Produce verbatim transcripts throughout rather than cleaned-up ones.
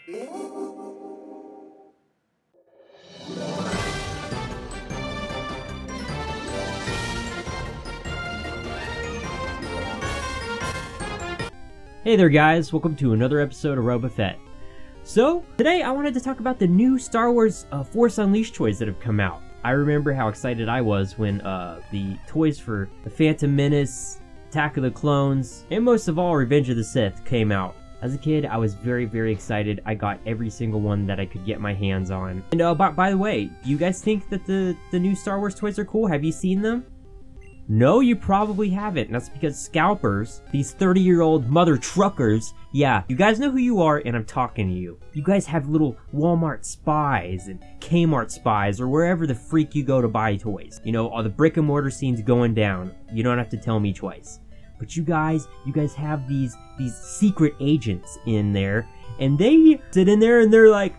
Hey there guys, welcome to another episode of RoboFett. So, today I wanted to talk about the new Star Wars uh, Force Unleashed toys that have come out. I remember how excited I was when uh, the toys for The Phantom Menace, Attack of the Clones, and most of all Revenge of the Sith came out. As a kid, I was very, very excited. I got every single one that I could get my hands on. And uh, by, by the way, do you guys think that the, the new Star Wars toys are cool? Have you seen them? No, you probably haven't, and that's because scalpers, these thirty-year-old mother truckers, yeah, you guys know who you are, and I'm talking to you. You guys have little Walmart spies and Kmart spies, or wherever the freak you go to buy toys. You know, all the brick and mortar scenes going down. You don't have to tell me twice. But you guys, you guys have these, these secret agents in there, and they sit in there and they're like,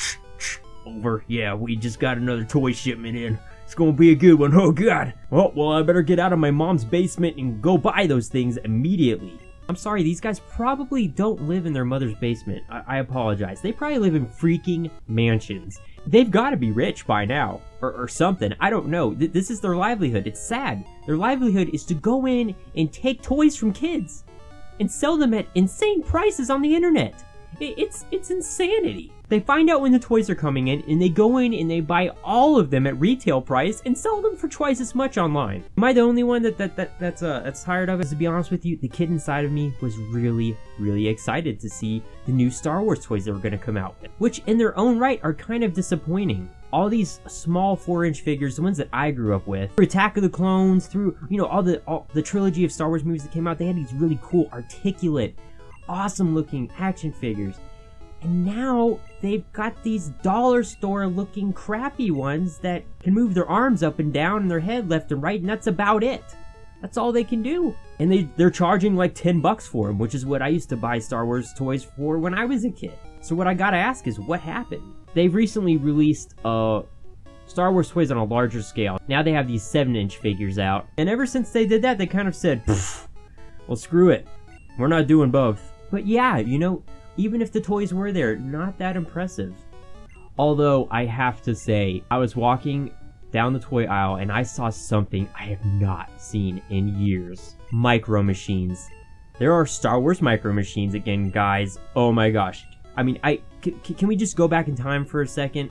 over, yeah, we just got another toy shipment in. It's gonna be a good one, oh god. Well, well, I better get out of my mom's basement and go buy those things immediately. I'm sorry, these guys probably don't live in their mother's basement. I, I apologize. They probably live in freaking mansions. They've gotta be rich by now, or, or something. I don't know. Th this is their livelihood. It's sad. Their livelihood is to go in and take toys from kids and sell them at insane prices on the internet. It, it's, it's insanity. They find out when the toys are coming in, and they go in and they buy all of them at retail price and sell them for twice as much online. Am I the only one that, that, that that's uh, that's tired of it? To be honest with you, the kid inside of me was really, really excited to see the new Star Wars toys that were going to come out with, which in their own right are kind of disappointing. All these small four-inch figures, the ones that I grew up with, through Attack of the Clones, through, you know, all the all, the trilogy of Star Wars movies that came out, they had these really cool, articulate, awesome-looking action figures. And now they've got these dollar store looking crappy ones that can move their arms up and down and their head left and right, and that's about it. That's all they can do. And they, they're charging like ten bucks for them, which is what I used to buy Star Wars toys for when I was a kid. So what I gotta ask is, what happened? They've recently released uh, Star Wars toys on a larger scale. Now they have these seven inch figures out. And ever since they did that, they kind of said, well, screw it. We're not doing both. But yeah, you know, even if the toys were there, not that impressive. Although, I have to say, I was walking down the toy aisle and I saw something I have not seen in years. Micro Machines. There are Star Wars Micro Machines again, guys. Oh my gosh. I mean, I can we just go back in time for a second?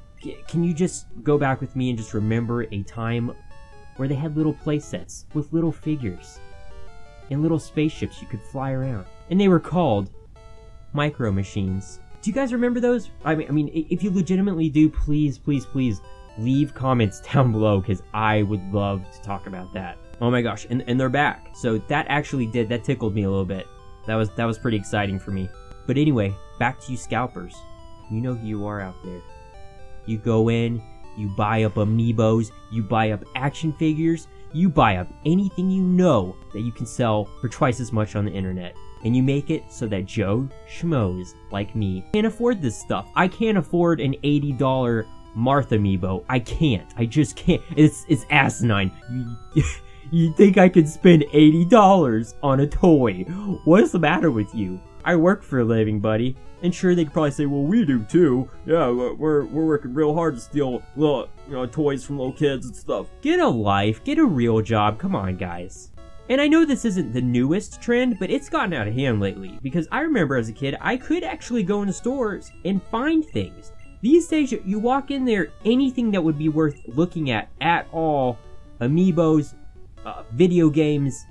Can you just go back with me and just remember a time where they had little play sets with little figures and little spaceships you could fly around? And they were called Micro Machines. Do you guys remember those? I mean, I mean, if you legitimately do, please, please, please leave comments down below, because I would love to talk about that. Oh my gosh, and, and they're back. So that actually did, that tickled me a little bit. That was, that was pretty exciting for me. But anyway, back to you scalpers. You know who you are out there. You go in, you buy up amiibos, you buy up action figures, you buy up anything you know that you can sell for twice as much on the internet. And you make it so that Joe Schmoes, like me, can't afford this stuff. I can't afford an eighty dollar Martha amiibo. I can't. I just can't. It's, it's asinine. You, you think I could spend eighty dollars on a toy? What's the matter with you? I work for a living, buddy. And sure, they could probably say, well, we do too. Yeah, we're, we're working real hard to steal little, you know, toys from little kids and stuff. Get a life. Get a real job. Come on, guys. And I know this isn't the newest trend, but it's gotten out of hand lately, because I remember as a kid, I could actually go into stores and find things. These days, you walk in there, anything that would be worth looking at at all, amiibos, uh, video games,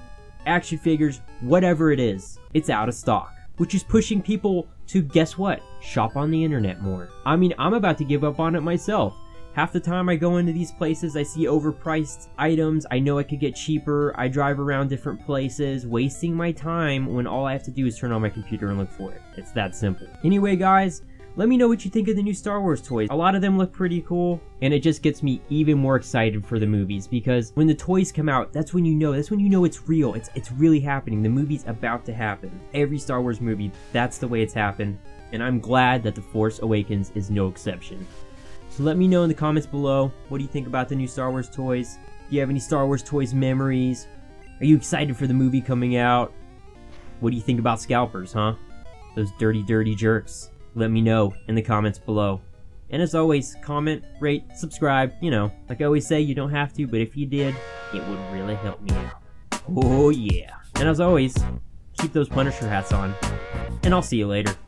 action figures, whatever it is, it's out of stock. Which is pushing people to, guess what, shop on the internet more. I mean, I'm about to give up on it myself. Half the time I go into these places, I see overpriced items, I know I could get cheaper, I drive around different places, wasting my time when all I have to do is turn on my computer and look for it. It's that simple. Anyway guys, let me know what you think of the new Star Wars toys. A lot of them look pretty cool, and it just gets me even more excited for the movies, because when the toys come out, that's when you know, that's when you know it's real, it's, it's really happening, the movie's about to happen. Every Star Wars movie, that's the way it's happened, and I'm glad that The Force Awakens is no exception. So let me know in the comments below, what do you think about the new Star Wars toys? Do you have any Star Wars toys memories? Are you excited for the movie coming out? What do you think about scalpers, huh? Those dirty, dirty jerks. let me know in the comments below. And as always, comment, rate, subscribe, you know, like I always say, you don't have to, but if you did, it would really help me out. Oh yeah. And as always, keep those Punisher hats on, and I'll see you later.